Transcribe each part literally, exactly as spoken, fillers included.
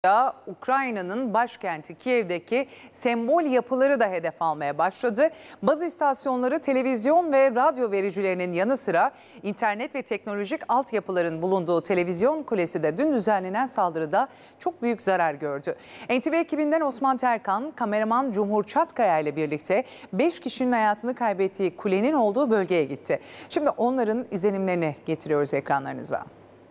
Ukrayna'nın başkenti Kiev'deki sembol yapıları da hedef almaya başladı. Bazı istasyonları, televizyon ve radyo vericilerinin yanı sıra internet ve teknolojik altyapıların bulunduğu televizyon kulesi de dün düzenlenen saldırıda çok büyük zarar gördü. N T V ekibinden Osman Terkan, kameraman Cumhur Çatkaya ile birlikte beş kişinin hayatını kaybettiği kulenin olduğu bölgeye gitti. Şimdi onların izlenimlerini getiriyoruz ekranlarınıza.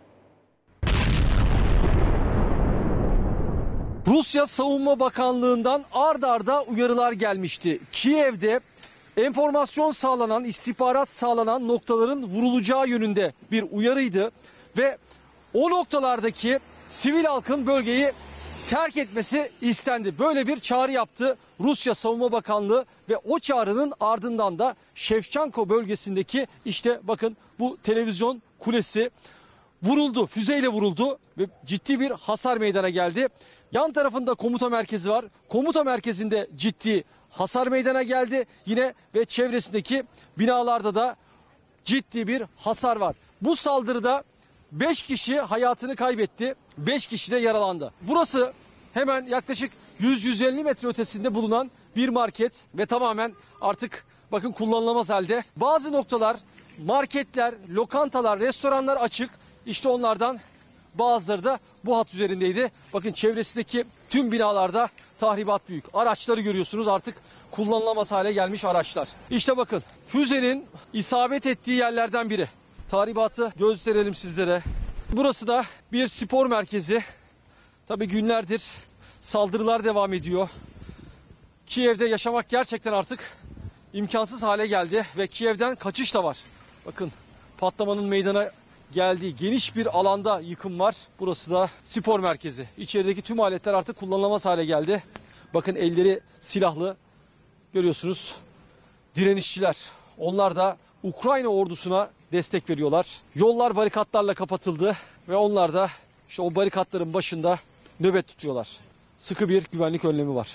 Rusya Savunma Bakanlığı'ndan ard arda uyarılar gelmişti. Kiev'de enformasyon sağlanan, istihbarat sağlanan noktaların vurulacağı yönünde bir uyarıydı. Ve o noktalardaki sivil halkın bölgeyi terk etmesi istendi. Böyle bir çağrı yaptı Rusya Savunma Bakanlığı ve o çağrının ardından da Şevçenko bölgesindeki işte bakın bu televizyon kulesi vuruldu, füzeyle vuruldu ve ciddi bir hasar meydana geldi. Yan tarafında komuta merkezi var. Komuta merkezinde ciddi hasar meydana geldi. Yine ve çevresindeki binalarda da ciddi bir hasar var. Bu saldırıda beş kişi hayatını kaybetti. beş kişi de yaralandı. Burası hemen yaklaşık yüz yüz elli metre ötesinde bulunan bir market ve tamamen artık bakın kullanılamaz halde. Bazı noktalar, marketler, lokantalar, restoranlar açık. İşte onlardan bazıları da bu hat üzerindeydi. Bakın çevresindeki tüm binalarda tahribat büyük. Araçları görüyorsunuz, artık kullanılamaz hale gelmiş araçlar. İşte bakın füzenin isabet ettiği yerlerden biri. Tahribatı gösterelim sizlere. Burası da bir spor merkezi. Tabii günlerdir saldırılar devam ediyor. Kiev'de yaşamak gerçekten artık imkansız hale geldi ve Kiev'den kaçış da var. Bakın patlamanın meydana geldiği geniş bir alanda yıkım var. Burası da spor merkezi. İçerideki tüm aletler artık kullanılamaz hale geldi. Bakın elleri silahlı. Görüyorsunuz direnişçiler. Onlar da Ukrayna ordusuna destek veriyorlar. Yollar barikatlarla kapatıldı ve onlar da işte o barikatların başında nöbet tutuyorlar. Sıkı bir güvenlik önlemi var.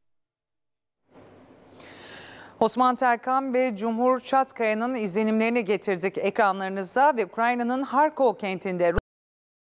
Osman Terkan ve Cumhur Çatkaya'nın izlenimlerini getirdik ekranlarınıza ve Ukrayna'nın Harkov kentinde